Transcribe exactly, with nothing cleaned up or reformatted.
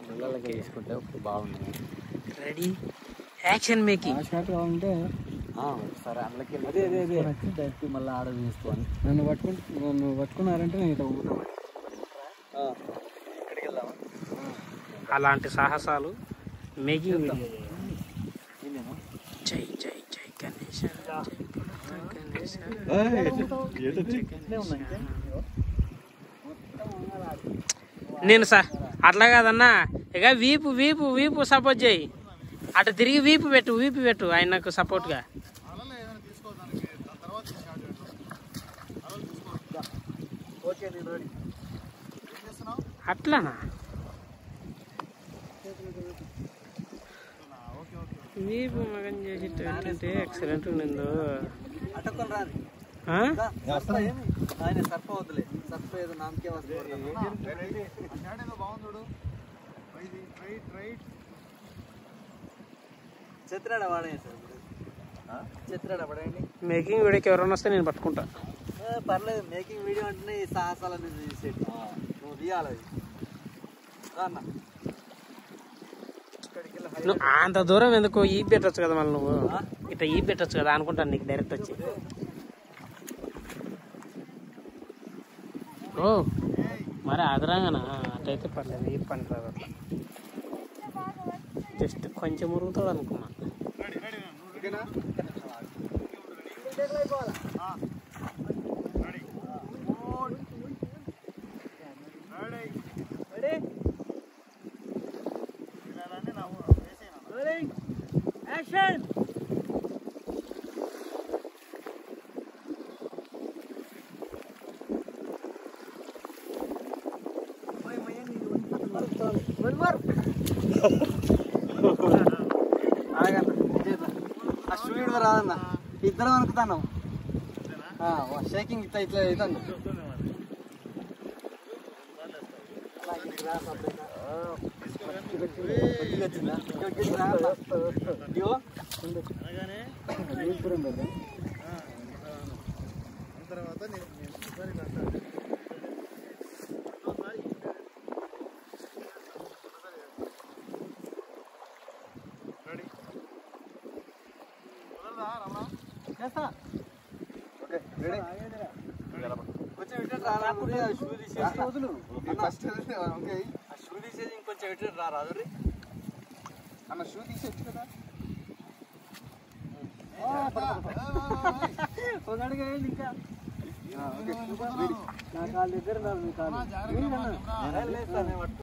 పిల్లలకి తీసుకుంటే ఒక బాగుంది. Ready action making. షార్ట్ కావాలంటే సరే అందులోకి అదే అదే అదే డైరెక్ట్ మళ్ళీ ఆర్డర్ చేసుకోవాలి. నన్ను పట్టుకుని నన్ను పట్టుకున్నారంటే నేను ఇట్లా ఊరుతాను. ఎక్కడికి వెళ్దామా? అలాంటి సాహసాలు మేకింగ్ వీడియో. జై జై జై గణేశ నేను సార్ అట్లా కాదన్నా, ఇక వీపు వీపు వీపు సపోర్ట్ చేయి, అటు తిరిగి వీపు పెట్టు వీపు పెట్టు ఆయనకు సపోర్ట్గా. అట్లానా వీపు మగన్ చేసి ఎక్సలెంట్ ఉండిందో. మేకింగ్ వీడియోకి ఎవరైనా వస్తే నేను పట్టుకుంటా. పర్లేదు, మేకింగ్ వీడియో అంటేనే ఈ సాహసాలన్నీ తీసేది. నువ్వు తీయాలి అన్న. నువ్వు అంత దూరం ఎందుకు ఈ పెట్టచ్చు కదా మళ్ళీ, నువ్వు ఇట్లా ఈ పెట్టచ్చు కదా అనుకుంటాను నీకు డైరెక్ట్ వచ్చి. ఓ మరి అదరాగానా అట్లయితే పర్లేదు, ఈ పని రాదు. అట్లా జస్ట్ కొంచెం మురుగుతాడు అనుకున్నా. యాక్షన్. ఆ స్టూడియో రాదన్న, ఇద్దరం అనుకుతాను. షేకింగ్ ఇట్లా ఇట్లా అవుతాను. కొంచెం ఇటు రా, షూ తీసేసి వదులు. షూ తీసేసి ఇంకొంచెం ఇటు రా రాదు అన్న. షూ తీసేచ్చు కదా, ఒక అడుగు వేయండి ఇంకా. నా కాళ్ళ దగ్గర మీ కాళ్ళు